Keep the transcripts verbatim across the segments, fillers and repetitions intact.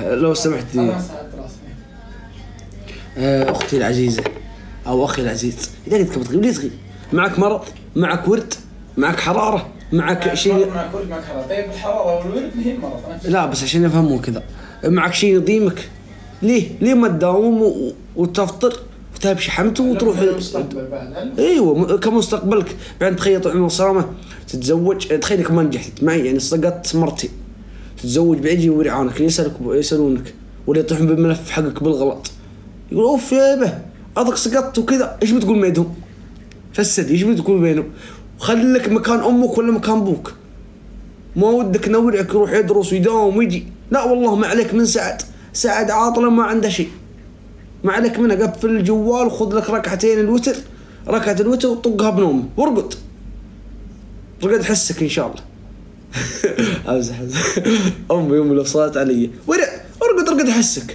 لو سمحت لي اختي العزيزه او اخي العزيز، اذا قلت لك تغيب ليه تغيب؟ معك مرض؟ معك ورد؟ معك حراره؟ معك شيء؟ معك ورد معك حراره. طيب الحراره والورد هي المرض. لا بس عشان يفهموا كذا، معك شيء يضيمك؟ ليه؟ ليه ما تداوم وتفطر وتهب شحمته وتروح المستقبل بعد؟ ايوه كمستقبلك. بعدين تخيل طول عمرك صرامه تتزوج، تخيلك ما نجحت معي يعني سقطت مرتين، تتزوج بعيد ورعانك يسألك يسألونك ولا يطيحون بالملف حقك بالغلط، يقول اوف يا به اضك سقطت وكذا، ايش بتقول ميدهم؟ فسد ايش بتقول بينه؟ وخلي لك مكان امك ولا مكان ابوك، ما ودك نورعك يروح يدرس ويداوم ويجي، لا والله ما عليك من سعد، سعد عاطله ما عنده شيء، ما عليك منه، قفل الجوال وخذ لك ركعتين الوتر، ركعة الوتر وطقها بنوم وارقد، رقد حسك ان شاء الله. امزح امي يوم لو صارت علي ورع ارقد رقد حسك.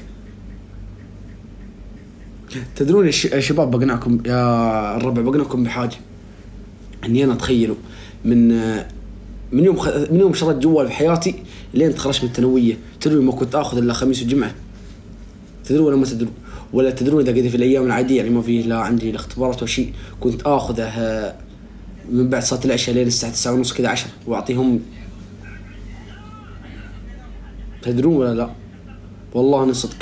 تدرون يا شباب بقنعكم يا الربع، بقنعكم بحاجه اني انا اتخيلوا من من يوم خ... من يوم شريت جوال في حياتي لين تخرجت من الثانويه، تدرون ما كنت اخذ الا خميس وجمعه؟ تدرون ولا ما تدرون؟ ولا تدرون اذا قد في الايام العاديه يعني ما في لا عندي لا اختبارات ولا شيء، كنت اخذه من بعد صلاه العشاء لين الساعه تسعة ونص كذا عشرة واعطيهم. تدرون ولا لا؟ والله انا صدق.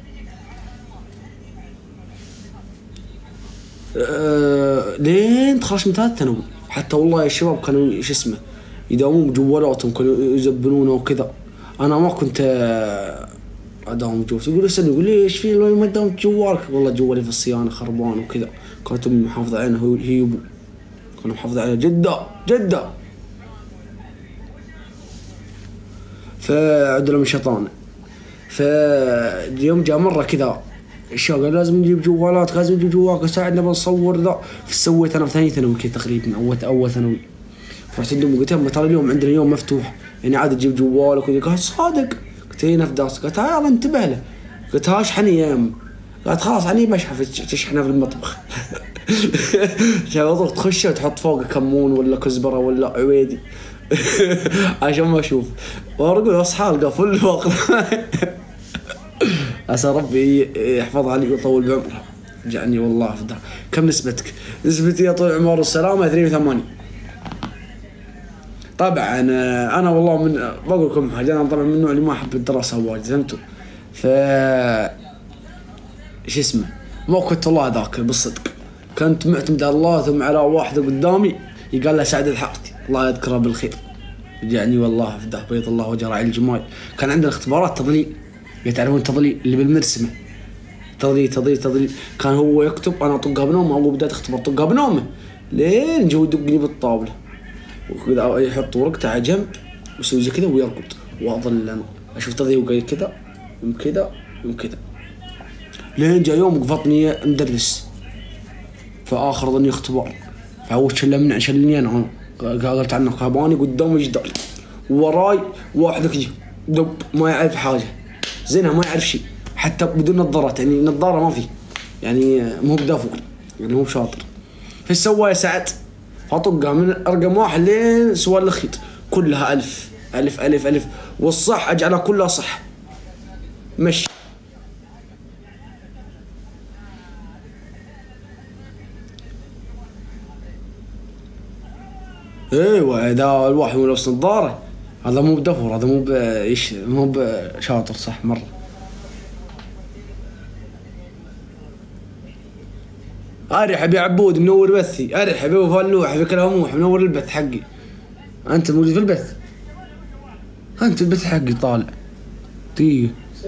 أه... لين تخرجت من ثالث ثانوي حتى والله يا شباب كانوا ايش اسمه يداومون بجوالاتهم، كانوا يزبنونه وكذا، انا ما كنت اداوم جوالي. يقول اسال يقول لي ايش في لو ما داومت جوالك؟ والله جوالي في الصيانه خربان وكذا، كانت امي محافظه علينا هي وابو، كانوا محافظه علينا جده جده. فعدنا من شيطان. فاليوم جاء مره كذا الشباب قال لازم نجيب جوالات، لازم نجيب جوالات ساعدنا بنصور ذا. فسويت انا في ثاني ثانوي كذا تقريبا او اول ثانوي، فرحت عندهم قلت لهم ترى اليوم عندنا يوم مفتوح يعني عادي تجيب جوالك وكذا. قالت صادق؟ قلت هنا في درس. قالت يلا انتبه له. قلت ها اشحني يا ام. قالت خلاص عني بشحن تشحنه في المطبخ. شغلتك تخش وتحط فوق كمون ولا كزبره ولا عويدي عشان ما اشوف وارقل اصحى القى فل فوق. عسى ربي يحفظها عليك ويطول بعمرها. جعني والله افضل. كم نسبتك؟ نسبتي يا طول العمر والسلامه اثنين وثمانين. طبعا انا والله من بقول لكم حاجه، انا طبعا من النوع اللي ما احب الدراسه واجد فهمتوا. ف ايش اسمه ما كنت والله ذاكر بالصدق، كنت معتمد على الله ثم على واحده قدامي يقال له سعد الحارثي الله يذكره بالخير، يعني والله فداه بيض الله وجه راعي الجمال. كان عندنا اختبارات تضليل، تعرفون تضليل اللي بالمرسمه، تضليل تضليل تضليل، كان هو يكتب انا اطقها بنومه، او بدايه اختبار طقها بنومه لين جو يدقني بالطاوله وكذا يحط ورقته على جنب ويسوي زي كذا ويرقد واظل انا اشوف تضليل وقايل كذا يوم كذا يوم كذا، لين جاء يوم قفطني مدرس في اخر ظني اختبار، فهو شلمني شلني انا قالت عنه كاباني قدامي جدار وراي واحد كذي دب ما يعرف حاجه زينها ما يعرف شيء حتى بدون نظارات، يعني نظاره ما في يعني مو بدافور يعني مو بشاطر. فايش سوى يا سعد؟ فطقها من رقم واحد لين سوال الخيط كلها الف الف الف الف والصح اجعلها كلها صح مشي. ايوه اذا الواحد مو لابس نظاره هذا مو بدفور، هذا مو بايش مو بشاطر صح مره. ارحب يا عبود منور بثي، ارحب يا فلوح في كلاموح منور البث حقي. انت موجود في البث؟ انت البث حقي طالع دقيقه.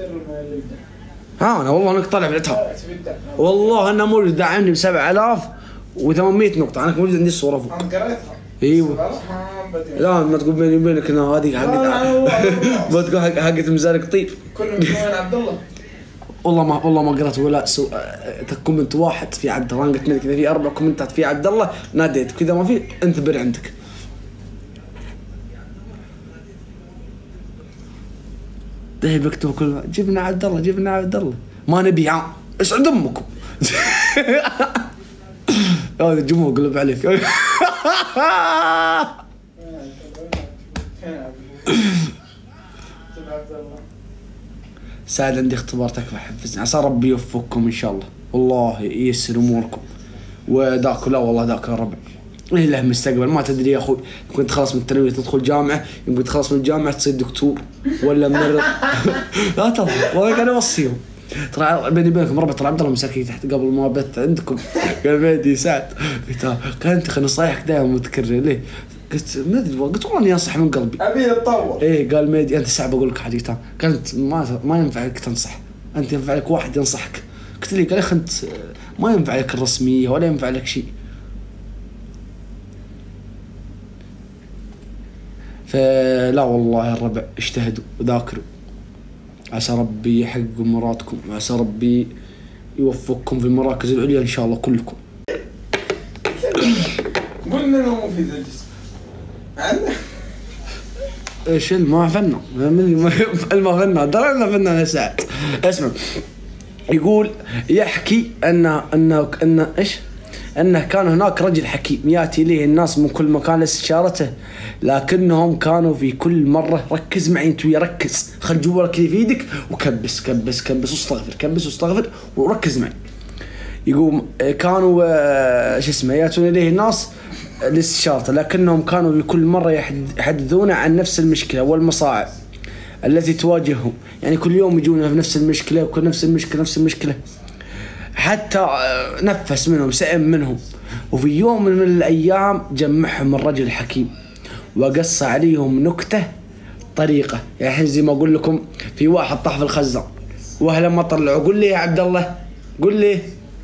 ها انا والله انك طالع في العتاب، والله انا موجود داعمني ب سبعة آلاف وثمانمئة نقطه، انا موجود عندي الصوره فوق. انا قريتها. ايوه لا ما تقول بيني وبينك ان هذه حقت ما تقول حقت مزارق طيب. كل من عبد الله والله ما والله ما قرأت ولا سو... كومنت واحد في عبد الله، قلت كذا في اربع كومنتات في عبد الله ناديت كذا ما في انتبر عندك. ده بكتب كل جبنا عبد الله جبنا عبد الله ما نبي عام اسعد امكم. هذا الجمهور قلب عليك. سعد عندي اختبار تكفى حفزني، عسى ربي يوفقكم ان شاء الله، والله ييسر اموركم. وذاك لا والله ذاك يا ربع إيه له مستقبل ما تدري يا اخوي، يمكن تخلص من الثانويه تدخل جامعه، يمكن تخلص من الجامعه تصير دكتور ولا ممرض. لا تضحك والله كان اوصيهم. ترى بيني وبينكم ربع ترى عبد الله مساكين تحت قبل ما بت عندكم قال بيدي سعد قلت كانت نصايحك دائما متكرره ليه؟ قلت ما ادري قلت والله اني انصح من قلبي ابي اتطور. ايه قال ميدي انت سعد بقول لك حاجه تام قلت ما ما ينفع لك تنصح، انت ينفع لك واحد ينصحك. قلت لي قال يا اخي انت ما ينفع لك الرسميه ولا ينفع لك شيء. فلا والله يا الربع اجتهدوا وذاكروا، عسى ربي يحقق مرادكم وعسى ربي يوفقكم في المراكز العليا ان شاء الله كلكم. قلنا انه مفيد للجسم. ايش ما فنا ما فنا درنا فنا يا سعد. اسمع يقول يحكي ان ان ان ايش؟ انه كان هناك رجل حكيم ياتي اليه الناس من كل مكان لاستشارته، لكنهم كانوا في كل مره ركز معي انت ويا ركز خل جوالك كذا في يدك وكبس كبس كبس واستغفر كبس واستغفر وركز معي. يقوم كانوا شو اسمه ياتون اليه الناس لاستشارته، لكنهم كانوا في كل مره يحدثون عن نفس المشكله والمصاعب التي تواجههم، يعني كل يوم يجون في نفس المشكله وكل نفس المشكله نفس المشكله حتى نفس منهم سئم منهم. وفي يوم من الأيام جمعهم الرجل الحكيم وقص عليهم نكتة طريقة، يعني زي ما أقول لكم في واحد طاح في الخزان وأهله ما طلعوا، قل لي يا عبد الله قل لي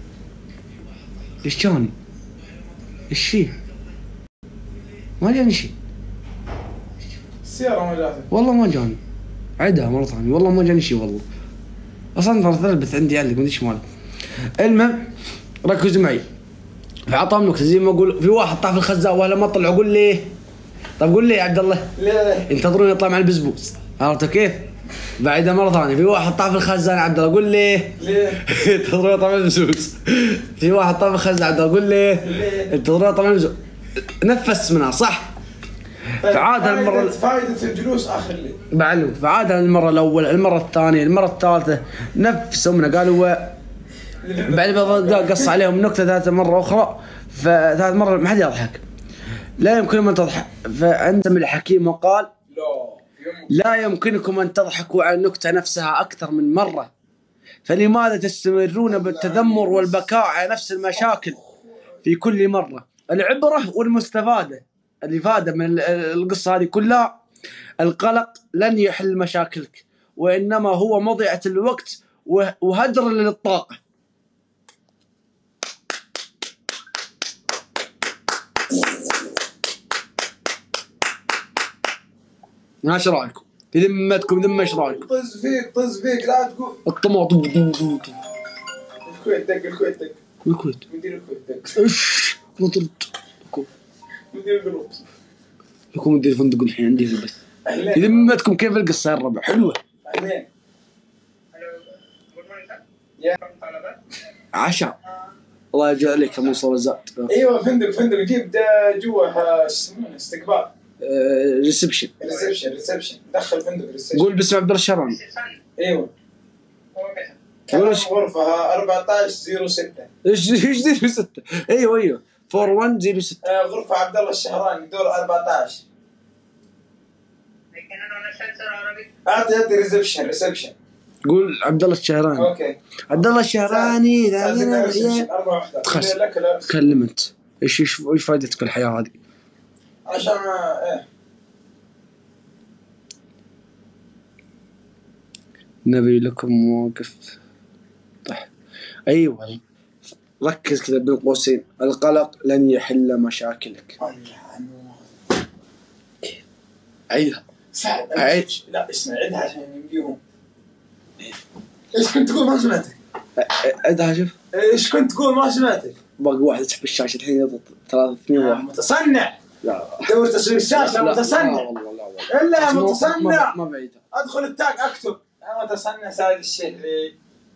إيش جاني إيش فيه؟ ما جاني شيء السيارة ما جاتك والله ما جاني، عدها مرة ثانية والله ما جاني شيء والله أصلا ترى ثلبت عندي علق ما أدري إيش ماله. المهم ركزوا معي، فعطاهم نكته زي ما اقول في واحد طاح في الخزان ولا ما طلع، قول لي طب قول لي يا عبد الله ليه ينتظرون يطلع مع البسبوس، عرفتوا كيف؟ بعدها مره ثانيه في واحد طاح في الخزان عبد الله قول لي ليه ينتظرون يطلع مع البسبوس. في واحد طاح في الخزان عبد الله قول لي ليه ينتظرون يطلع مع البسبوس. نفست منها صح؟ طيب فعاد المره فائدة الجلوس اخر الليل معلوم، فعاد المره الاولى المره الثانيه المره الثالثه نفسوا منها قالوا بعد ما قص عليهم نكتة ثالث مرة أخرى، فثالث مرة ما حد يضحك لا يمكنكم أن تضحك. فأنت من الحكيم وقال لا لا يمكنكم أن تضحكوا على النكتة نفسها أكثر من مرة، فلماذا تستمرون بالتذمر والبكاء على نفس المشاكل في كل مرة؟ العبرة والمستفادة الإفادة من القصة هذه كلها القلق لن يحل مشاكلك، وإنما هو مضيعة الوقت وهدر للطاقة. ايش رايكم؟ في ذمتكم ذمه ايش رايكم؟ طز فيك طز فيك لا تقول الطماطم الكويت دق الكويت دق الكويت مدير الكويت دق ايش ما طلعت مدير القلوب لكم مدير الفندق الحين عندي في البث. في ذمتكم كيف القصه يا الربع حلوه؟ اهلين يا عشاء الله يرجع عليك يا موسى وزاد. ايوه فندق فندق جيب جوا ايش يسمونه استقبال ريسبشن ريسبشن ريسبشن دخل فندق ريسبشن. قول باسم عبد الله الشهراني. ايوه غرفة أربعة عشر صفر ستة. ايش ايش صفر ستة؟ ايوه ايوه أربعة واحد صفر ستة. آه غرفة عبد الله الشهراني دور أربعة عشر. اعطي اعطي ريسبشن ريسبشن. قول عبد الله الشهراني. اوكي عبد الله الشهراني تخس تكلم انت. ايش ايش ايش فائدتك الحياة هذه؟ عشان ايه نبي لكم مواقف طيب ايوه ركز كذا بين قوسين، القلق لن يحل مشاكلك. عيدها سعد عيد. لا اسمع عيدها عشان يمديهم. ايش كنت تقول ما سمعتك؟ عيدها شوف ايش كنت تقول ما سمعتك؟ باقي واحد يسحب الشاشة الحين يضغط ثلاثة اثنين واحد. متصنع. لا دور تصوير الشاشة متصنع. لا والله لا والله الا متصنع. ما بعيدها. ادخل التاج اكتب انا متصنع سعد الشهري.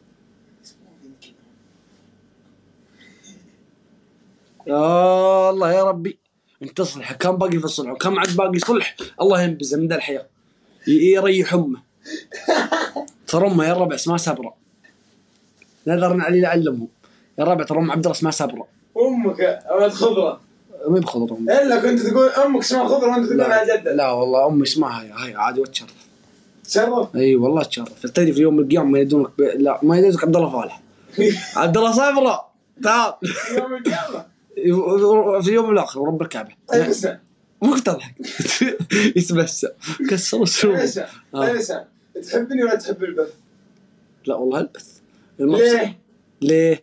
يا الله يا ربي انت تصلح كم باقي في الصلح وكم عاد باقي صلح الله ينبذه من ذا الحياة يريح امه. ترى امه يا الربع اسمها سبره. نذرا علي لعلمهم يا الربع، ترى ام عبد الله اسمها سبره. امك ولد خضره. مين بخضره؟ الا كنت تقول امك اسمها خضره وانت تقول لها جده. لا والله امي اسمها هاي هاي عادي وتشرف. تشرف؟ اي والله تشرف. تدري في يوم من الايام ما يدونك ب... لا ما يدونك عبد الله فالح. عبد الله صبره تعال. في يوم القيامه. في يوم الاخر ورب الكعبه. طيب اسمع. مو تضحك. يتبسم كسر السوق. اسمع طيب اسمع، تحبني ولا تحب البث؟ لا والله البث. ليه؟ ليه؟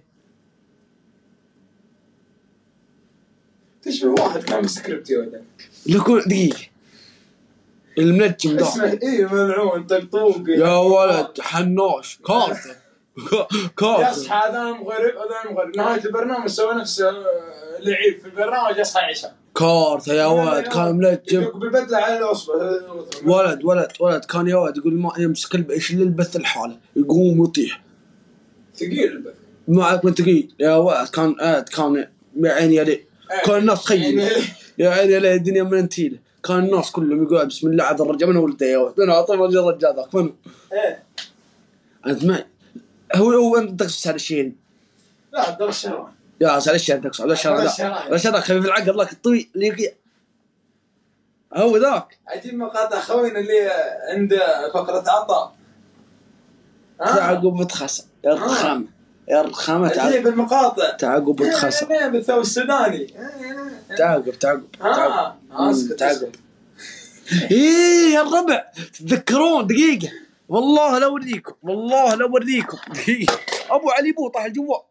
تشبه واحد كان سكريبت يا ولد. لكون دقيقة المنجم ده اسمه ايه ملعون طقطوق يا ولد حناش كارته كارته. يصحى هذا مغرب هذا مغرب، نهاية البرنامج سوى نفسه لعيب في البرنامج يصحى عشاء. كارته يا ولد كان منجم بالبدلة على الأصبع. ولد ولد ولد كان يا ولد يقول ما يمسك الب يشيل البث الحالة يقوم يطيح. ثقيل البث. معك من ثقيل يا ولد كان آه كان يا عيني يا ليه كان الناس تخيل يا عيني يا ليه الدنيا من انتيله. كان الناس كلهم يقول بسم الله عاد الرجال من ولده يا ولد انا اعطيه وجه الرجال ذاك منو؟ ايه انت ما هو هو انت تقصد هذا الشيء. لا عبد الله الشهراني. يا سال الشهر تقصد هذا الشهر ذاك الشهر ذاك خفيف العقل ذاك الطويل اللي يقي هو ذاك. عجيب مقاطع خوينا اللي عند فقرة عطاء. تعقب بتخسر يا رخامة يا رخامة. عجيب المقاطع. تعقب بتخسر. ايه بالثوب السوداني. تعقب تعقب ها تعقب. ايه يا الربع تتذكرون دقيقة والله لا اوريكم والله لا اوريكم دقيقة ابو علي بو طاح الجوال.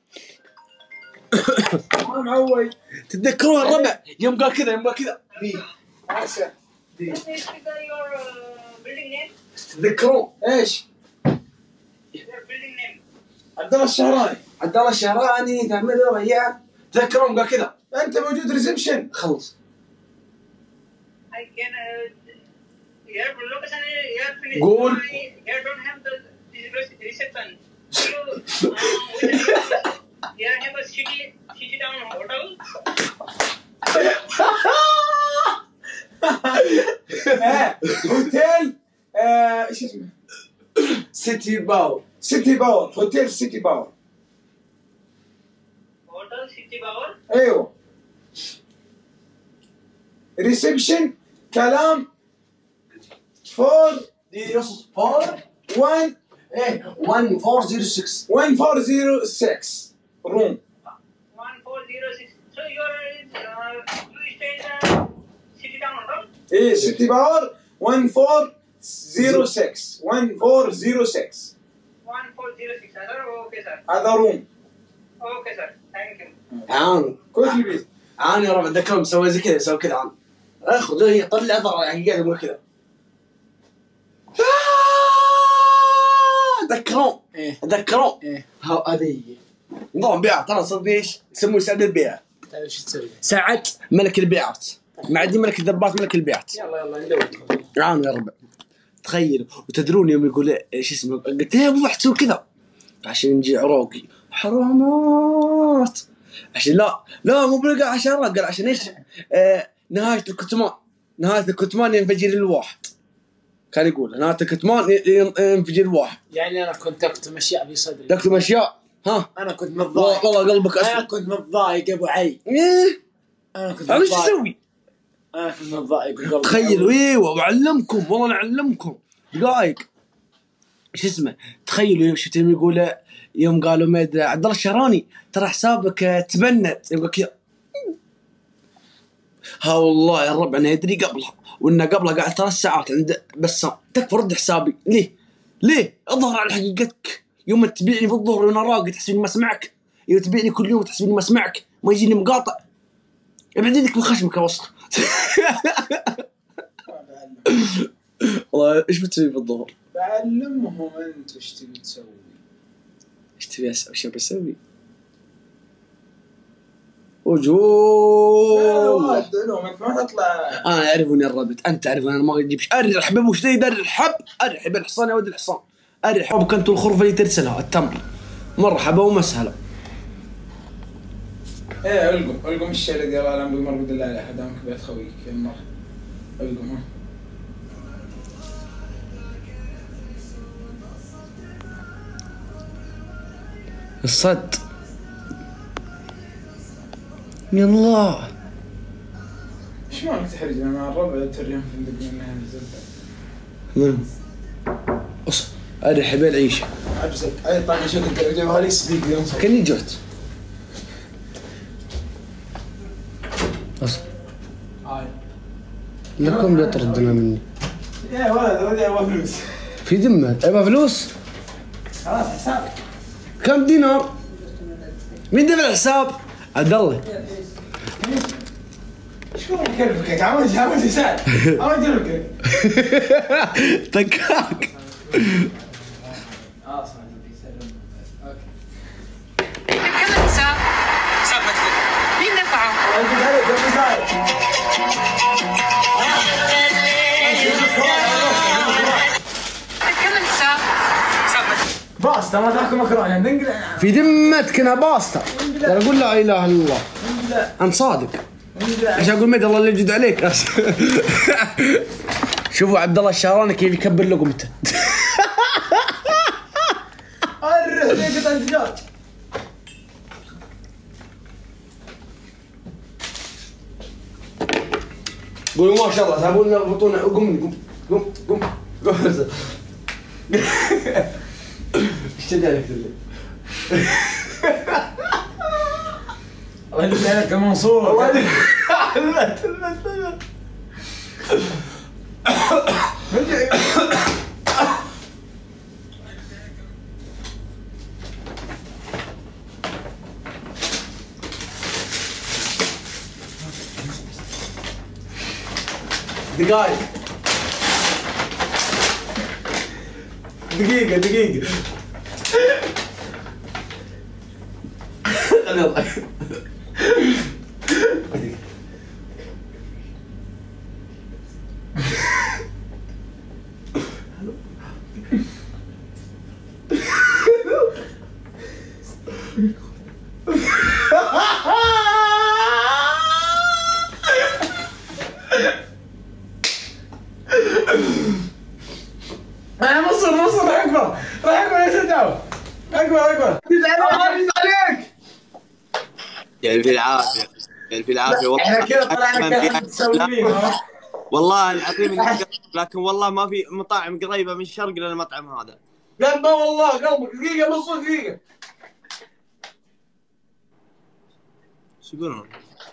ما معوي. تتذكرون الربع يوم قال كذا يوم قال كذا عسى. تتذكرون ايش؟ عبد الله الشهراني. عبد الله الشهراني تعمل ريان. تذكرون قال كذا انت موجود ريسبشن. خلص. قول. هوتيل ايش اسمه؟ سيتي باور. سيتي باور. هوتيل سيتي باور. هوتيل سيتي باور. ايوه. ريسبشن كلام فور يوصل فور وان ايه واحد أربعة صفر ستة واحد أربعة صفر ستة روم. one four zero six. So you are uh, you stay in the city town hotel? ايه سيتي باور واحد أربعة صفر ستة واحد أربعة صفر ستة. one four zero six. Okay sir. هذا روم. Okay sir. Thank you. عاني كل بيت. عاني يا ربع ذكرهم مسوي زي كذا يسوي كذا عاني. اخذ هي طلع اثر يعني قاعد يقول كذا. ذكرون ايه ذكرون ايه ها هذه نظام بيعات ترى صدق ايش يسموه سعد البيع. طيب ايش تسوي؟ سعد ملك البيعات معدي ملك الذبات ملك البيعات. يلا يلا ندور. عانوا يا ربع. تخيل وتدرون يوم يقول ايش اسمه قلت له ابو تسوي كذا عشان نجي عراقي حرامات عشان لا لا مو بلقى عشان قال عشان ايش آه نهاية الكتمان نهاية الكتمان ينفجر الواحد. كان يقول نهاية الكتمان ينفجر الواحد. يعني انا كنت اكتم اشياء في صدري. تكتم اشياء ها انا كنت متضايق والله قلبك انا اسود. كنت متضايق ابو علي. ايه انا كنت انا ايش متضايق. اسوي؟ انا كنت متضايق وقلبي تخيلوا ايوه وأعلمكم والله نعلمكم دقائق. شو اسمه تخيلوا يوم شفتهم يقول يوم قالوا ميد عبد الله الشهراني ترى حسابك تبنت يقول كذا. ها والله يا الربع انا يدري قبلها وانه قبلها قاعد ثلاث ساعات عند بسام تكفى رد حسابي ليه؟ ليه؟ اظهر على حقيقتك. يوم تبيعني في الظهر وانا راقد تحسبني ما اسمعك. يوم تبيعني كل يوم تحسبني ما اسمعك ما يجيني مقاطع. ابعد يدك من خشمك يا وسخ. والله ايش بتسوي في الظهر؟ بعلمهم انت وش تبي تسوي. ايش تبي اسوي؟ ايش بسوي؟ وجوه انت ما تطلع. انا اعرفني الربط انت تعرف انا ما اجيبش ارحب وش ذي ارحب ارحب الحصان يا ولد الحصان ارحب كنت الخرفه اللي ترسلها التمر مرحبا ومسهلا. ايه القم القم الشيء الذي الله لا بمرقد الله على احد دامك بيت خويك يا المرة القم ها الصد. يلا ايش مالك تحرجنا مع الربع تريهم فندق منها الزبده؟ نعم. اص هذا حبيل عيشه. عجزك اي طاقه شكل جايبها لي صديق ينصر. كني جوت. اص هاي. لكم بيطردنا مني. يا ولد ودي ابغى فلوس. في ذمة ابغى فلوس؟ خلاص حساب. كم دينار؟ مين دفع الحساب؟ عبد الله. شو كيفك؟ عمود عمود يساعد. عمود يركب. تكاك. اه صح يسلم. اوكي. كم الحساب؟ حساب مكتب. مين دفعه؟ انت عليك يا مساعد. كم الحساب؟ حساب مكتب. باستا ما تاكل مكرونه ننقل. في ذمتك انا باستا. ترى اقول لا اله الا الله. انا صادق. ايش اقول ميد الله اللي يجد عليك. شوفوا عبد الله الشهراني كيف يكبر لقمته. الرح ليه قطع الدجاج. قولوا ما شاء الله تابون لنا بطونه. قم قم قم قم قم. ايش تدري عليك الليل؟ الله يجزي عليك يا منصور. والله المت المت المت. دقايق دقيقة دقيقة. يلا انا مصر مصر راح اكبر راح اكبر يا سداو. اكبر اكبر. يجزي عليك. يا في العافية يا في العافية والله. احنا كذا طلعنا كذا متسولين. والله العظيم إني- لكن والله ما في مطاعم قريبة من الشرق للمطعم هذا. لا ما والله قلبك دقيقة مصر دقيقة. شو يقولون؟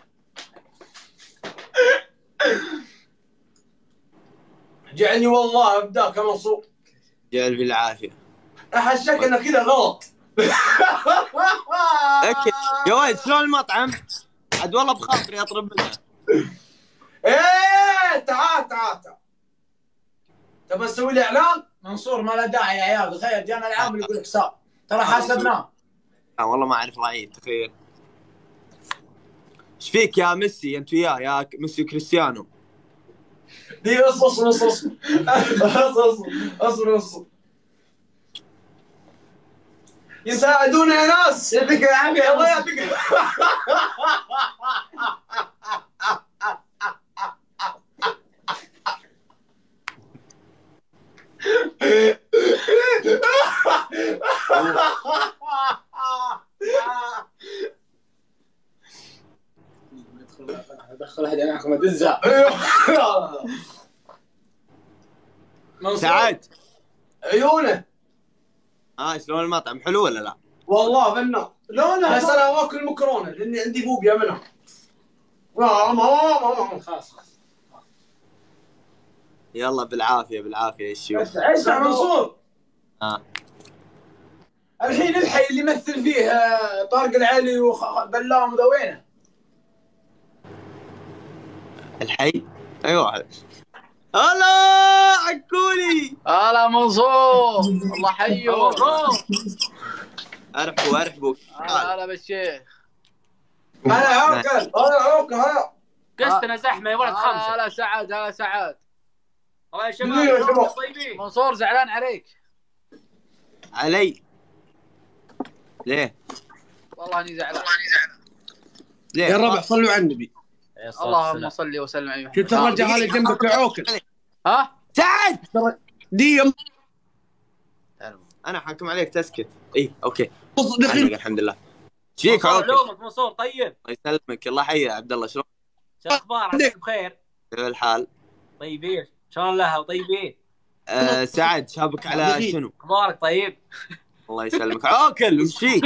جعني والله ابداك يا منصور. يا في العافية. احسك انه كذا غلط. اكل يا ولد شلون المطعم؟ عاد والله بخاطري اطلب منه. ايه تعال تعال تعال. تبى نسوي لي اعلان؟ منصور ما له داعي يا عيال. تخيل جانا العامل يقول حساب ترى حاسبناه. آه والله ما اعرف رايي تخيل. ايش فيك يا ميسي انت وياه يا ميسي وكريستيانو؟ دي اصبر اصبر اصبر اصبر اصبر اصبر. يساعدونا يا ناس. يعطيك العافية الله يعطيك. دخل احد معكم ادزه. سعد عيونه. اه شلون المطعم حلو ولا لا؟ والله فنان. لونه بس انا اكل مكرونه لاني عندي فوبيا منها. ما ما ما خلاص خلاص. يلا بالعافية بالعافية الشيوخ. اسمع منصور. اه الحين الحي اللي يمثل فيه آه، طارق العلي وبلام ذا وينه؟ الحي ايوه هلا عكولي. هلا منصور الله حيه. ارحبوا ارحبوا. هلا هلا بالشيخ. هلا عوكل هلا عوكل هلا. قستنا زحمه يا ولد خمسه. هلا سعد هلا سعد. الله يا دقيقة يا شباب شباب. طيبين. منصور زعلان عليك. علي ليه؟ والله اني زعلان. ليه؟ يا ربع صلوا على النبي. اللهم صل وسلم على محمد. شفت الرجال هذا جنبك عوكل. ها سعد دي انا حاكم عليك تسكت. اي اوكي بص دخيل. الحمد لله. شيك منصور عوكل. علومك منصور طيب. الله يسلمك. الله يحيي يا عبد الله. شلون شو اخبارك؟ عساك بخير. كيف الحال؟ طيبين شلون لها وطيبين؟ آه سعد شابك على شنو؟ اخبارك طيب؟ الله يسلمك. عوكل وش فيك؟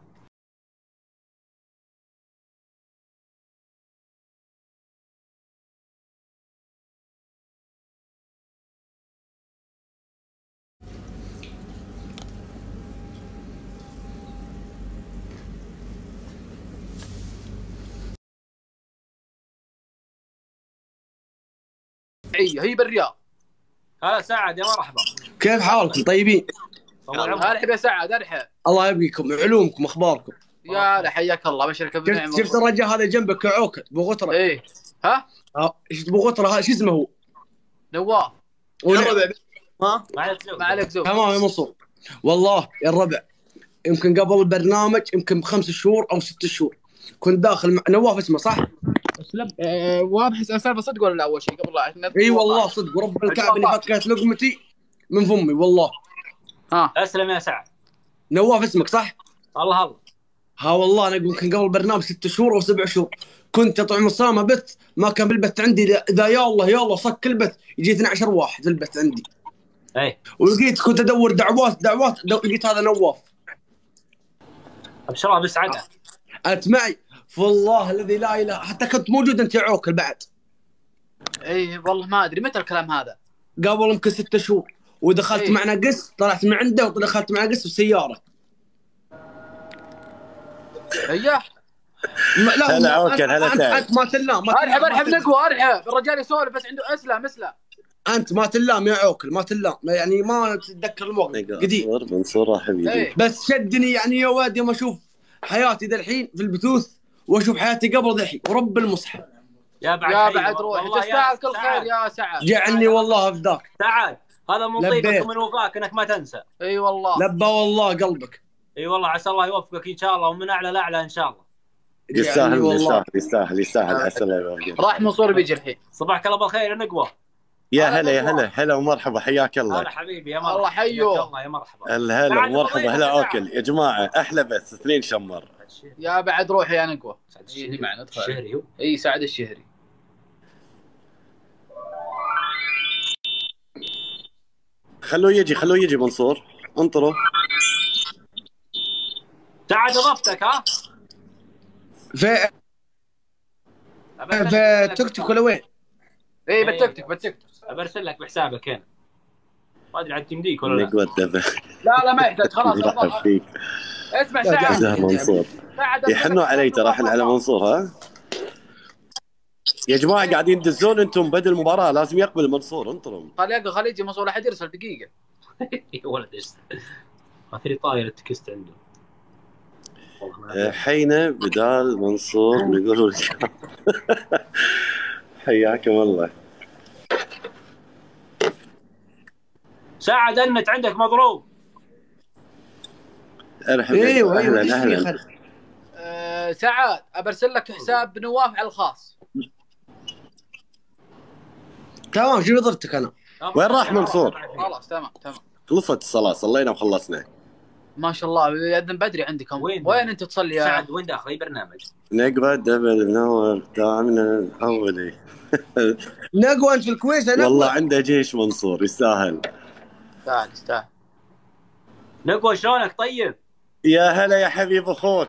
هي هي بالرياض. هلا سعد يا مرحبا. كيف حالكم طيبين؟ طول عمرك. ارحب يا سعد ارحب. الله يبقيكم، علومكم اخباركم. يا هلا حياك الله بشرك بنعم. شفت شفت الرجال هذا جنبك عوكل بغطره. ايه ها ها شفت بغطره هذا شو اسمه هو؟ نواف. والربع ها ما عليك زوج. ما عليك زوج. تمام يا منصور. والله يا الربع يمكن قبل البرنامج يمكن بخمس شهور او ست شهور كنت داخل مع نواف اسمه صح؟ اسلم أه واضح سالفه صدق ولا لا اول شيء قبل لا اي والله صدق ورب الكعبه اللي فكت لقمتي من فمي والله. ها اسلم يا سعد. نواف اسمك صح؟ الله الله. ها والله انا يمكن قبل البرنامج ست شهور او سبع شهور كنت اطعم الصامه بث ما كان بالبث عندي اذا يا الله يا الله صك البث يجي اثنا عشر واحد في البث عندي. اي ولقيت كنت ادور دعوات دعوات دو... لقيت هذا نواف. ابشرها بسعاده. انت معي والله الذي لا اله حتى كنت موجود انت يا عوكل بعد. اي والله ما ادري متى الكلام هذا. قبل يمكن ست شهور ودخلت إيه؟ معنا قس طلعت من عنده ودخلت معنا قس بالسياره. اياه لا هلا عوكل هلا انت, سعد. انت ما تلام ما ارحب تلام ارحب ما نقوى ارحب الرجال يسولف بس عنده اسلم اسلم. انت ما تلام يا عوكل ما تلام يعني ما تتذكر الموقف قديم. منصور منصور حبيبي. ايه بس شدني يعني يا واد يوم اشوف حياتي ذا الحين في البثوث واشوف حياتي قبل ذا الحين ورب المصحف. يا بعد يا حي. بعد والله روحي يا تستاهل كل سعد. خير يا سعد. جعلني والله افداك. سعد هذا من لبيك. طيبك ومن وفاك انك ما تنسى. اي والله لبى والله قلبك. اي والله عسى الله يوفقك ان شاء الله ومن اعلى لاعلى ان شاء الله. جعلني يستاهل والله. يستاهل يستاهل يستاهل عسى الله يوفقك. راح منصور بيجي الحين. صباحك الله بالخير يا نقوى. يا هلا يا هلا هلا ومرحبا حياك هلا الله. حبيبي يا مرحبا. الله حيو. الله يا مرحبا. هلا هلا سعد ومرحبا فضيلة هلا سعد. عوكل يا جماعه احلى بث اثنين شمر. يا بعد روحي يا نقوى. سعد هي اللي معنا ادخل. الشهري هو. اي سعد الشهري. خلوه يجي خلوه يجي منصور انطروا. سعد اضفتك ها؟ في في توك توك ولا وين؟ اي بالتيك توك بالتيك توك. برسل لك بحسابك هنا. ما ادري عاد تمديك ولا لا. نقوى الدبه. لا لا ما يحتاج خلاص مرحب والله. فيك. اسمع لا، سعد سهل منصور. سعد يحنوا علي ترى احنا على منصور ها. يا جماعه قاعدين تدزون انتم بدل المباراه لازم يقبل منصور انطروا. خلي خلي يجي منصور احد يرسل دقيقه. يا ولد ايش؟ اخري طاير التكست عنده. حينا بدال منصور نقول لك. حياكم الله. سعد النت عندك مضروب. ارحب ايوه ايوه اهلا ايش في اهلا. خل أه سعد ابرسل لك حساب نواف على الخاص. تمام شو وظيفتك انا؟ وين راح منصور؟ خلاص تمام تمام. خلصت الصلاه صلينا وخلصنا. ما شاء الله يأذن بدري عندكم. وين؟ وين انت تصلي يا سعد وين داخل اي برنامج؟ نقبل دبل منور دعمنا الاولي. نقوى انت في الكويت انا والله عنده جيش منصور يستاهل. تعال استاهل. نقوى شلونك طيب؟ يا هلا يا حبيب اخوك.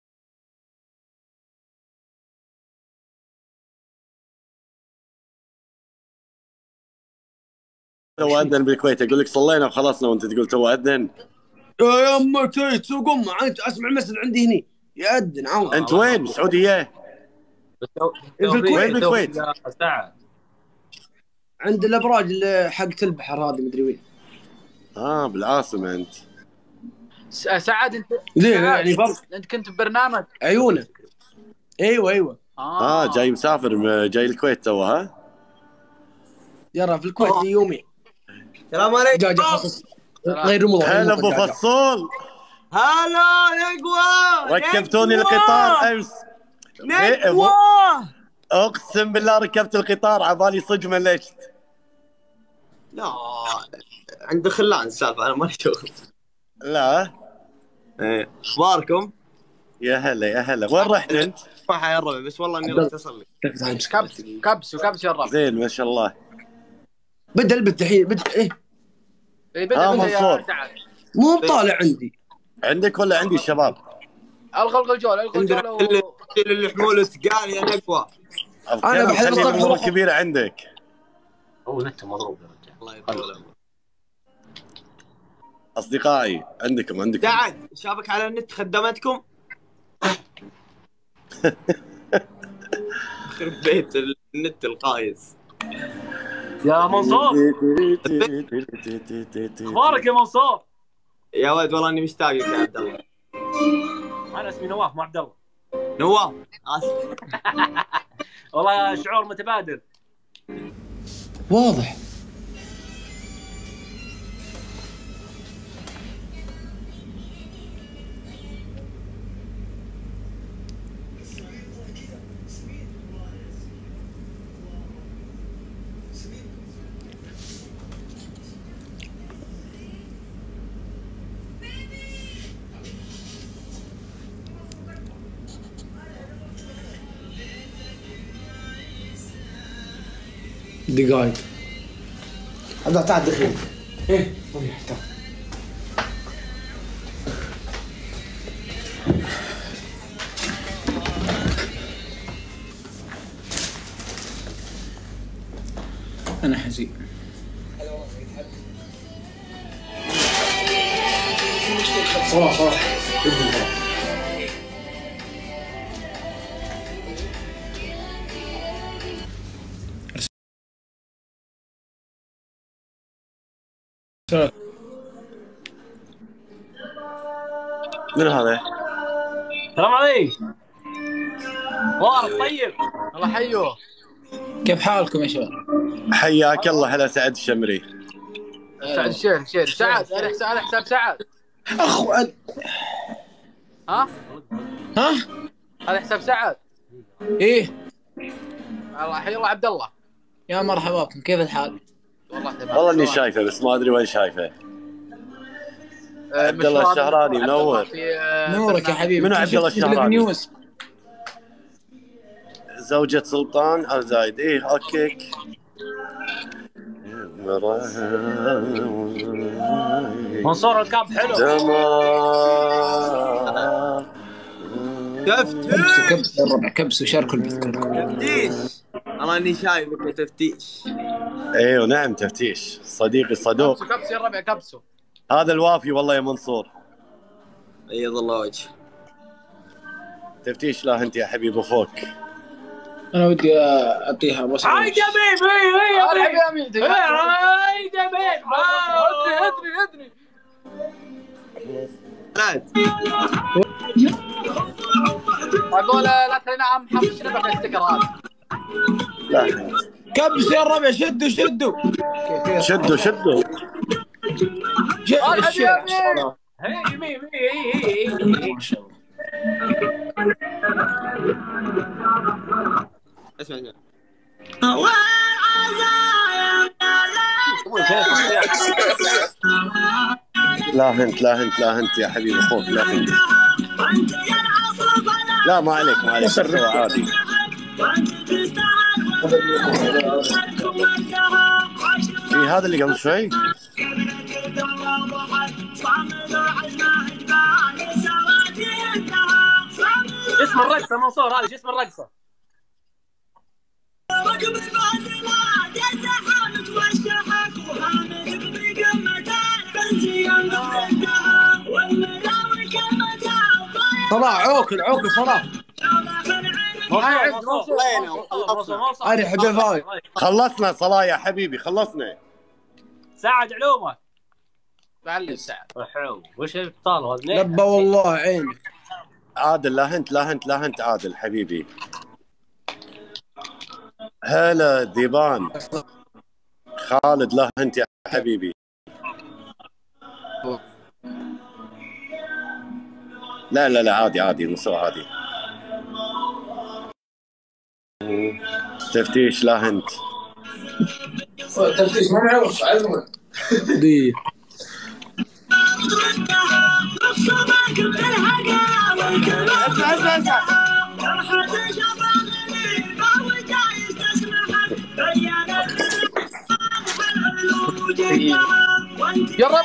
تو اذن بالكويت اقول لك صلينا وخلصنا وانت تقول تو اذن. يا يما تي تسوق امه انت اسمع المسجد عندي هني يأذن عون. انت وين؟ السعوديه؟ في الكويت. وين بالكويت؟ سعد عند الابراج اللي حقت البحر هذه مدري وين. اه بالعاصمه انت. س- سعد انت زين سعد، يعني فرق انت كنت ببرنامج. عيونه. ايوه ايوه اه جاي مسافر م- جاي الكويت تو ها؟ يرى في الكويت لي يومين. السلام عليكم. جاي جاي خصص غير رمضان. هلا ابو فصول. هلا نقوى. ركبتوني القطار امس. نقوى. اقسم بالله ركبت القطار عبالي صج ملشت. لا عند خلان السالفه انا مالي شغل. لا. ايه اخباركم؟ يا هلا يا هلا، وين رحت انت؟ ما حيربع بس والله اني رحت اصلي. كبس كبس وكبس يا الرب. زين ما شاء الله. بدأ البث الحين بدأ ايه ايه بدأ آه بدأ منصور. يا سعد. مو طالع عندي. عندك ولا عندي الشباب؟ الغى الغى الجوله الغى عندنا الجوله كل و... اللي حموله ثقال يا نقوى. أنا بحذر خلي صف الامور روح. الكبيره عندك. هو نت مضروب يا رجال. الله يطول عمرك. اصدقائي عندكم عندكم. سعد شافك على النت خدمتكم؟ يخرب بيت النت القايس. يا منصور اخبارك يا منصور؟ يا ولد والله اني مشتاق لك يا عبد الله. انا اسمي نواف مو عبد الله. نواف اسف. والله شعور متبادل. واضح. دقايق. عبد الله تعال دخيل. ايه طيب تعال. انا حزين. صلاح صلاح. من هذا؟ السلام عليكم. مبارك طيب. الله حيوه. كيف حالكم يا شباب؟ حياك الله. هلا سعد الشمري. سعد الشيخ الشيخ سعد انا حساب حساب سعد. اخو أد... ها؟ ها؟ هذا حساب سعد. ايه الله حي الله عبد الله. يا مرحبا بكم، كيف الحال؟ والله تمام. والله اني شايفه بس ما ادري وين شايفه. عبد الله الشهراني منور. نورك يا حبيبي. منو عبد الله الشهراني؟ نيوز. زوجة سلطان ال زايد. ايه اوكي. منصور الكاب حلو. كبس كبس يا الربع، كبس وشاركوا البث. تفتيش. والله اني شايفك يا تفتيش. ايوه نعم تفتيش صديقي الصدوق. كبسوا كبسوا يا الربع كبسوا. هذا الوافي والله يا منصور. بيض الله وجهك. تفتيش لا انت يا حبيب اخوك. انا ودي اعطيها بصل. هاي دبيب هاي يا هاي حبيبي هاي دبيب. ادري ادري ادري. اقول لا تخلينا عم حافظ شنو في الستيكر هذا. لا كبس يا الربع، شدوا شدوا شدوا شدوا. جاء الشارع. هي يمين هي ما شاء الله. اسمع لا هنت لا هنت لا هنت يا حبيب اخوك لا هنت. لا ما عليك ما عليك سوى عادي. في هذا اللي قبل شوي. اسم الرقصة منصور، هذا اسم الرقصة. صلاح عوكل عوكل صلاح. هذه حبيب هاي. خلصنا صلاح يا حبيبي خلصنا. سعد علومك. معلم سعد. حلو وش الابطال هذا؟ لبى والله عينك. عادل لا هنت لا هنت لا هنت عادل حبيبي. هلا ديبان. خالد لا هنت يا حبيبي. لا لا لا عادي عادي المستوى عادي. تفتيش لا هنت. تفتيش ما معروف علمه. دي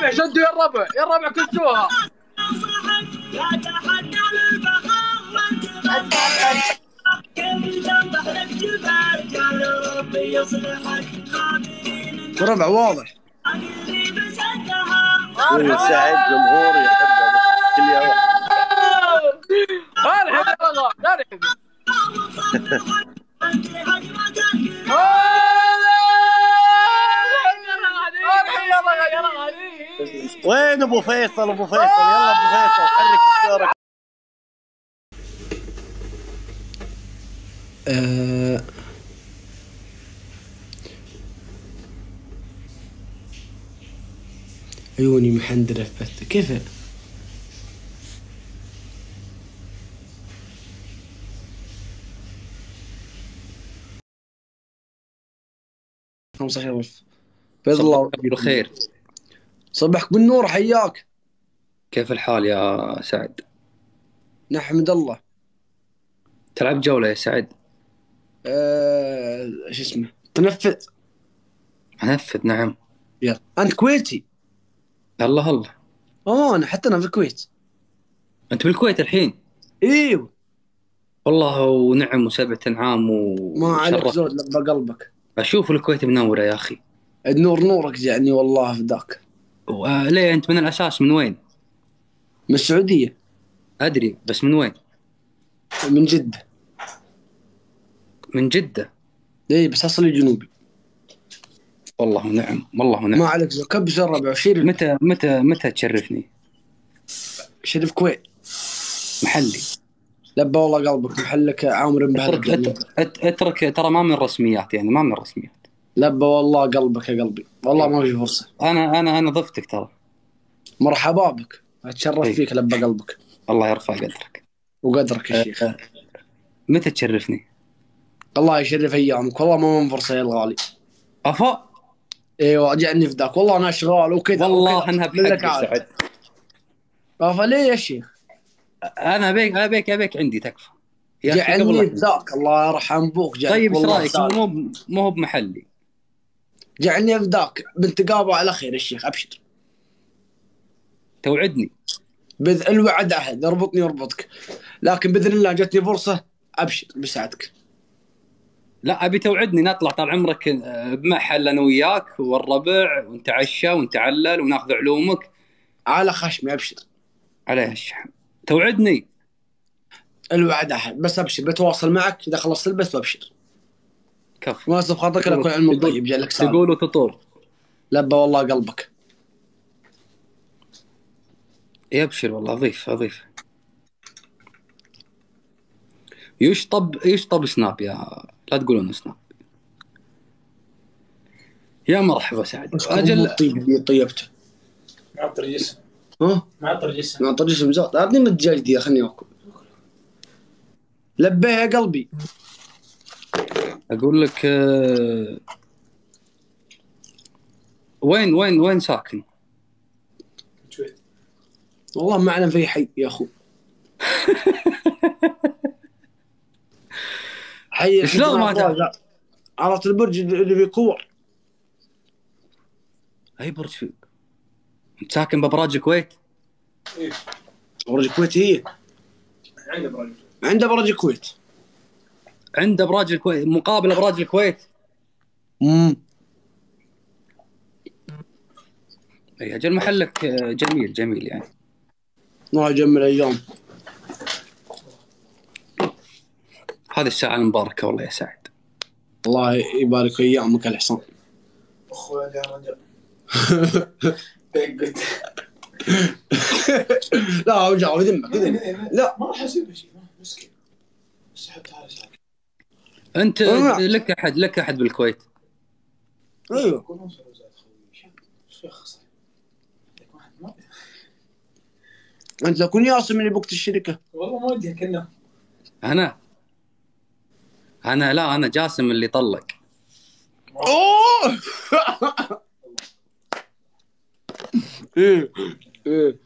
الربع شدوا يا الربع يا الربع كسوها. ربع واضح. سعيد جمهور يحبه كل يوم. ارحب يا رغم ارحب. وين ابو فيصل؟ ابو فيصل يلا ابو فيصل حرك السكور. أه عيوني محندرة في بث كيف؟ خمسة عشر ألف. بيض الله بالخير. صبحك بالنور حياك. كيف الحال يا سعد؟ نحمد الله. تلعب جولة يا سعد؟ أه... شو اسمه تنفذ. أنفذ نعم. يلا أنت كويتي؟ الله الله. أوه أنا حتى أنا في الكويت. أنت بالكويت الحين؟ إيوه والله ونعم وسبعة أنعام ما عليك وشرف. زود لبى قلبك. أشوف الكويت منورة يا أخي. النور نورك يعني والله فداك. ليه أنت من الأساس من وين؟ من السعودية. أدري بس من وين؟ من جدة. من جدة؟ إيه بس أصلي جنوبي. والله ونعم والله ونعم. ما عليك زود كب شرب وشير. متى متى متى تشرفني؟ شريف كويت. محلي. لبى والله قلبك محلك عامر اترك اترك, اترك ترى ما من الرسميات يعني ما من الرسميات. لبى والله قلبك يا قلبي والله ما في فرصة. أنا أنا أنا ضفتك ترى. مرحبا بك أتشرف فيك لبى قلبك. الله يرفع قدرك. وقدرك يا شيخ. أه متى تشرفني؟ الله يشرف أيامك والله ما من فرصة يا الغالي. أفا ايوه جعني فداك والله انا اشغال وكذا. والله انها بحق سعد. افا ليه يا شيخ؟ انا ابيك ابيك ابيك عندي تكفى. جعني فداك الله يرحم ابوك. طيب ايش رايك؟ مو مو بمحلي. جعني فداك بنتقابل على خير يا شيخ ابشر. توعدني. بذ الوعد عهد اربطني واربطك لكن باذن الله جتني فرصه ابشر بساعدك. لا ابي توعدني نطلع طال عمرك بمحل انا وياك والربع ونتعشى ونتعلل وناخذ علومك. على خشمي ابشر. على الشحن. توعدني. الوعد احد بس ابشر بتواصل معك اذا خلصت البث وابشر. كف. ما اسف خاطرك لك علم طيب جاي لك سالم. تقول وتطور. لبى والله قلبك. يبشر والله اضيف اضيف. يشطب يشطب سناب يا لا تقولون سناب. يا مرحبا سعد. اجل طيب طيبته. معطر جسم. ها؟ معطر جسم. معطر جسم زاد. اعطني من الدجاج دي خلني اكل. لبيه يا قلبي. اقول لك أه... وين وين وين ساكن؟ الكويت. والله ما اعلم في حي يا اخو. حي شلون ما تعرف؟ عرفت البرج اللي في كور. اي برج فيك؟ انت ساكن بابراج الكويت؟ ايه برج الكويت هي عنده ابراج. عنده برج الكويت. عنده ابراج الكويت مقابل ابراج الكويت. امم اي اجل محلك جميل جميل يعني. الله يجمل ايام. هذه الساعة المباركة والله يا سعد. الله يبارك ايامك الحصان. اخوي يا رجال. لا ارجع وذمك لا ما راح اسوي شيء مسكين. بس حتى هذا ساكت. انت لك احد لك احد بالكويت؟ ايوه انت لو كن ياسم اللي بوقت الشركه. والله ما ودي كنا. انا انا لا انا جاسم اللي طلق. اوه ايه ايه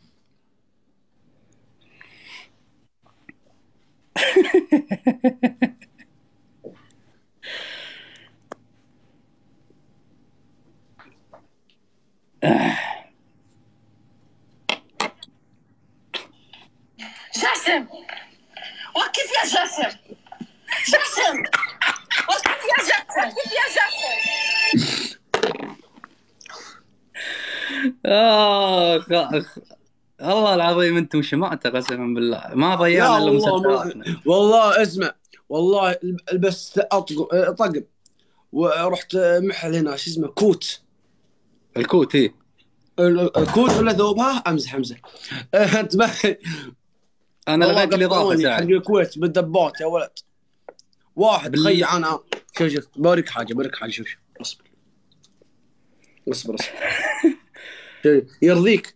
جاسم وقف يا جاسم جاسم وقف يا جاسم وقف يا جاسم. اخ اخ والله العظيم انتم شمعته قسما بالله ما ضيعنا الا مسلسلاتنا. والله اسمع والله لبست اطقم طقم ورحت محل هنا شو اسمه كوت الكوت. ايه الكوت ولا ذوبها امزح امزح انت انا لغيت الاضافه حق ساعد الكويت بالدبات يا ولد. واحد بال- خي انا شوف شوف بوريك حاجه بوريك حاجه شوف شوف اصبر اصبر اصبر شوف، يرضيك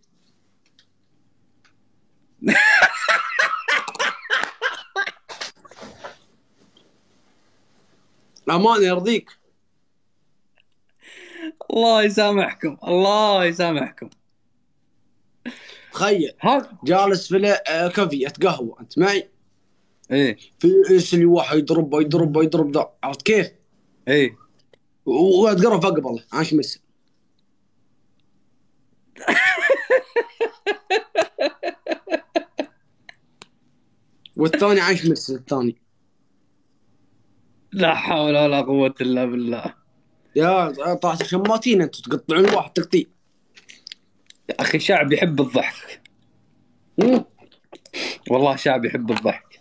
امان يرضيك. الله يسامحكم الله يسامحكم. تخيل ها جالس في ال- آه، كافي اتقهوى انت معي ايه في يسلي واحد يضرب يضرب يضرب ذا عرفت كيف؟ ايه واتقرب اقبله عاش مسا والثاني عايش مسا الثاني. لا حول ولا قوه الا بالله. يا طلعت شماتين انتم تقطعون واحد تقطيع. يا اخي شعب يحب الضحك مم. والله شعب يحب الضحك.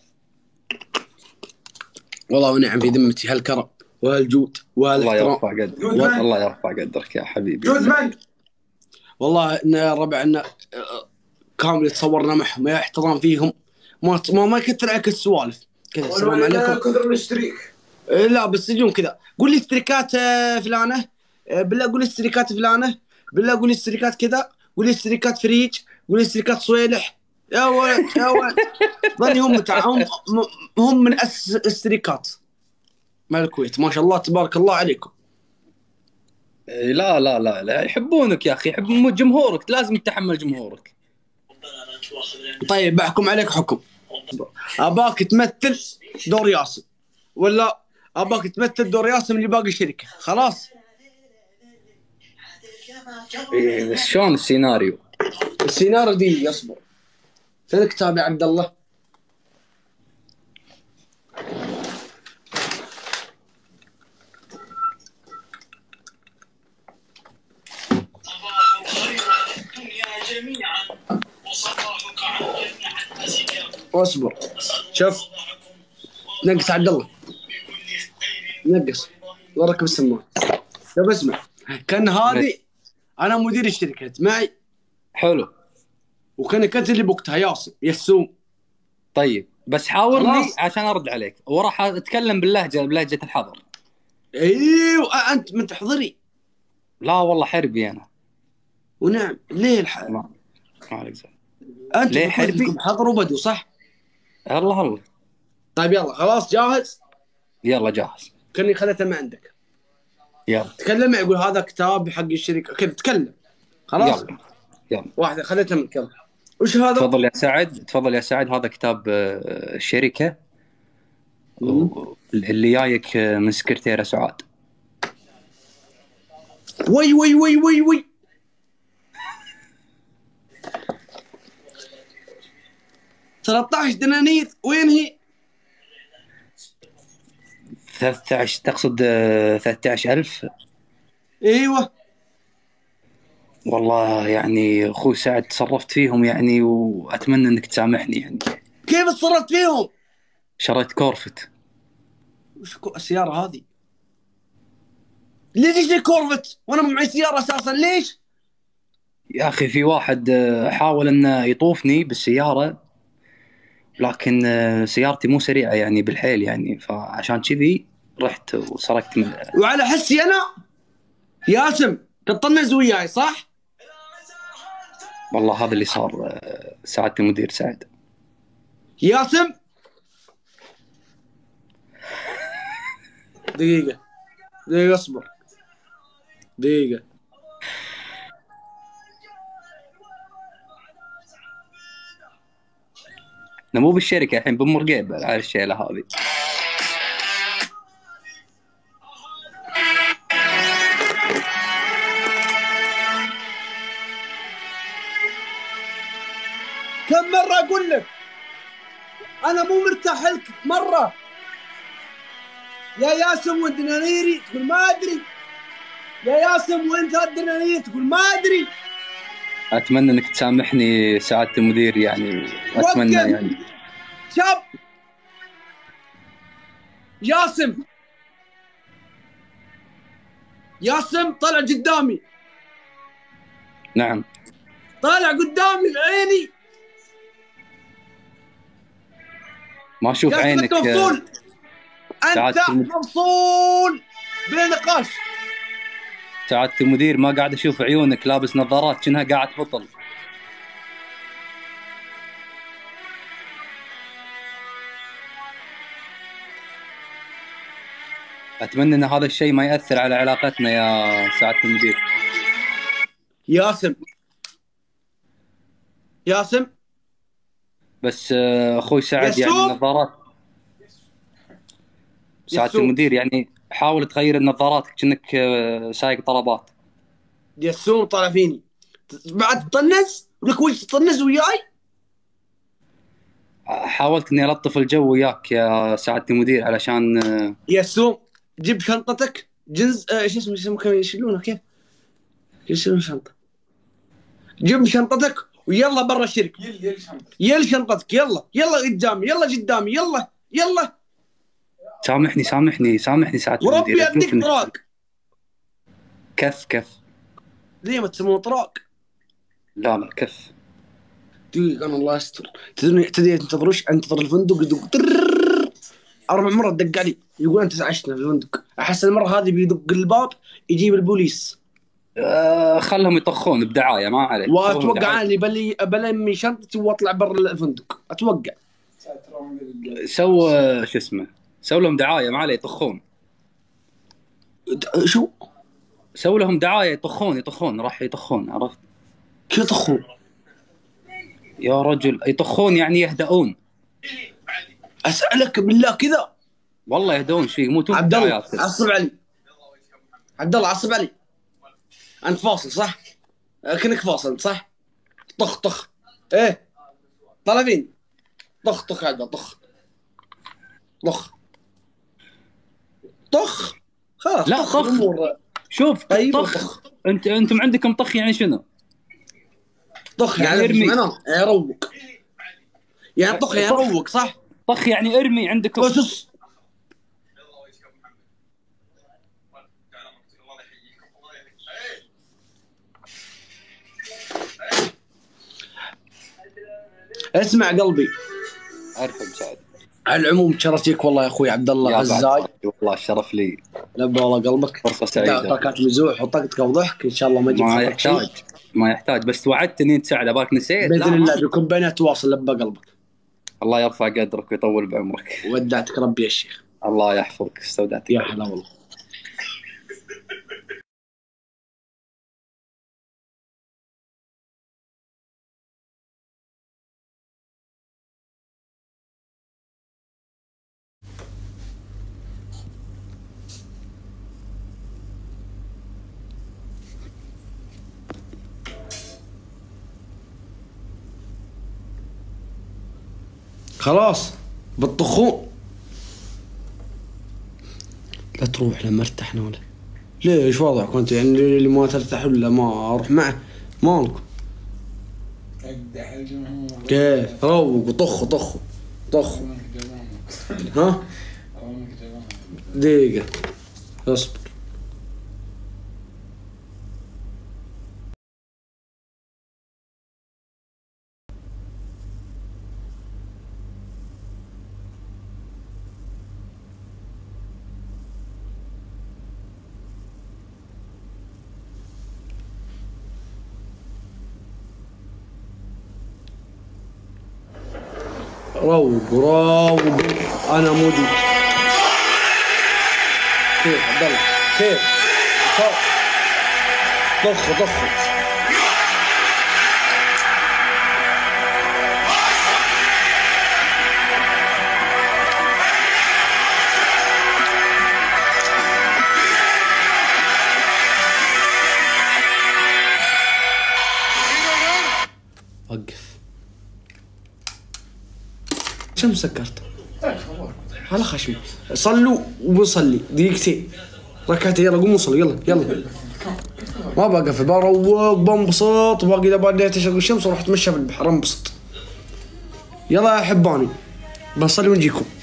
والله ونعم في ذمتي هالكرم وهالجود الله وهالاحترام. يرفع قدرك جود مان. الله يرفع قدرك يا حبيبي. جود مان. والله ان يا ربع ان كامل تصورنا معهم يا احترام فيهم ما ما, ما يكثر عليك السوالف كذا السلام عليكم. كثر الاشتريك. إيه لا بالسجون كذا قول لي اشتريكات آه، فلانه آه، بالله قول لي اشتريكات فلانه بالله قول لي اشتريكات كذا قول لي اشتريكات فريج قول لي اشتريكات صويلح يا ولد يا ولد ظني هم متع... هم هم من اسس الاشتريكات مال الكويت ما شاء الله تبارك الله عليكم. إيه، لا لا لا لا يحبونك يا اخي يحبون جمهورك لازم تتحمل جمهورك. طيب بحكم عليك حكم اباك تمثل دور ياسم ولا اباك تمثل دور ياسم اللي باقي الشركه خلاص. إيه، بس شلون السيناريو؟ السيناريو دي اصبر فين الكتاب يا عبد الله؟ اصبر شوف نقص عبد الله نقص وركب السماعه. شوف اسمع كان هذه انا مدير الشركه معي حلو وكان كاتب لي بوقتها ياسم يسوم. طيب بس حاورني خلاص. عشان ارد عليك وراح اتكلم باللهجه بلهجه الحضر. ايوه انت من تحضري. لا والله حربي انا. ونعم ليه الح... ما ما عليك زين. انت ليه حربي؟ حضر وبدو صح؟ الله الله. طيب يلا خلاص جاهز؟ يلا جاهز. كاني خذيته من عندك. يلا تكلم معي يقول هذا كتاب حق الشركه كذا تكلم خلاص. يلا يلا واحده خذيته منك يلا. وش هذا؟ تفضل يا سعد تفضل يا سعد هذا كتاب آه، الشركه و- اللي جايك آه، من سكرتيره سعاد. وي وي وي وي وي ثلاثة عشر دنانير وين هي؟ ثلاثة عشر تقصد آه، ثلاثة عشر ألف. ايوه والله يعني اخوي سعد تصرفت فيهم يعني واتمنى انك تسامحني يعني. كيف تصرفت فيهم؟ شريت كورفت. وش كو- السيارة هذه؟ ليش تشتري كورفت وانا ما معي سيارة اساسا ليش؟ يا اخي في واحد آه، حاول انه يطوفني بالسياره لكن آه، سيارتي مو سريعه يعني بالحيل يعني فعشان كذي رحت وسرقت من وعلى حسي انا ياسم تطنز وياي صح؟ والله هذا اللي صار آه، سعاده المدير سعد. ياسم دقيقة دقيقة اصبر دقيقة انا مو بالشركه الحين بمرقيبه على الشيله هذه. كم مرة اقول لك انا مو مرتاح لك مره. يا ياسم وانت دنانيري تقول ما ادري. يا ياسم وانت الدنانيري تقول ما ادري. اتمنى انك تسامحني سعاده المدير يعني، اتمنى وقف. يعني. شاب ياسم، ياسم طلع قدامي. نعم. طالع قدامي بعيني. ما اشوف ياسم عينك. انت مفصول. انت مفصول بلا نقاش. سعاده المدير ما قاعد اشوف عيونك، لابس نظارات كأنها قاعد بطل. اتمنى ان هذا الشيء ما ياثر على علاقتنا يا سعاده المدير. ياسم ياسم بس آه، اخوي سعد يعني يسوم. النظارات. سعاده يسوم. المدير يعني حاول تغير النظارات كأنك آه، سايق طلبات. يسوم طالع فيني بعد تطنز ولك وجه تطنز وياي. حاولت اني الطف الجو وياك يا سعاده المدير علشان آه، يسوم جيب شنطتك جنز آه، شو اسمه اسمه كانوا يشيلونها كيف؟ يشيلون شنطه. جيب شنطتك ويلا برا الشركه. يل يل شنطتك. يل شنطتك يلا يلا قدامي يلا قدامي يلا يلا. سامحني سامحني سامحني سعاده المدير. وربي اديك أرجوك إنك- طراق. كف كف. ليه ما تسمونه طراق؟ لا لا كف. دقيقة انا الله يستر. تدري تدري تنتظروش؟ انتظر الفندق يدق طررررر. اربع مرات دق علي يقول انت ازعجتنا في الفندق. احس المره هذه بيدق الباب يجيب البوليس. آه خلهم يطخون بدعايه ما عليك. واتوقع اني بلي بلمي شنطتي واطلع برا الفندق اتوقع. سو آه، شو اسمه سو لهم دعايه ما عليه يطخون. د- شو؟ سو لهم دعايه يطخون يطخون راح يطخون عرفت؟ كيف يطخون؟ يا رجل يطخون يعني يهدؤون. اسالك بالله كذا. والله يهدؤون ايش فيك يموتون عبد الله بدعايات. عصب علي. عبد الله عصب علي. انت فاصل صح؟ كأنك فاصل صح؟ طخ طخ. ايه طلع فيني. طخ طخ هذا طخ. طخ. طخ. خلاص لا طخ. الأمور. شوف طيب طخ. طخ. انت انتم عندكم طخ يعني شنو؟ طخ يعني يعني ارمي. معناه يروق. يعني طخ يعني طخ. يروق صح؟ طخ يعني ارمي عندكم. بس اسمع قلبي. ارحب سعد. على العموم شرفتك والله يا اخوي عبد الله يا غزاي. بعد. والله الشرف لي. لبى والله قلبك. فرصه سعيده. طاقات مزوح وطاقتك وضحك ان شاء الله ما اجيب ما خطك شيء. يحتاج ما يحتاج بس وعدتني انت سعد اباك نسيت. باذن لا. الله بيكون بيننا تواصل لبى قلبك. الله يرفع قدرك ويطول بعمرك. ودعتك ربي يا شيخ. الله يحفظك استودعتك. يا هلا والله. خلاص بتطخون. لا تروح لما ارتحنا ولا ليش وضعكم انت يعني اللي ما ترتاح ولا ما اروح معه مالكم. اقدح الجمهور. كيف روقوا طخوا طخوا طخوا. ها دقيقة اصبر. روق روق انا موجود. كيف عبد الله كيف؟ طخ طخ. وقف. كم سكرت؟ على خشمي. صلوا وبصلي دقيقتين ركعتين. يلا قوموا صلوا يلا يلا. ما بقفل بروق بنبسط وباقي اذا بديت اشغل الشمس واروح اتمشى في البحر انبسط. يلا يا حباني بنصلي ونجيكم.